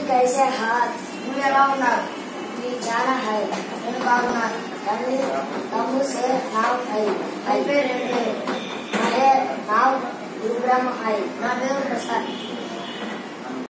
कैसे हाथ నువ్వు ఎలా ఉన్నావు ये जाना है నేను బాగున్నాను तंबू से नाव है నా పేరు గురు బ్రహ్మ है నా పేరు ప్రసాద్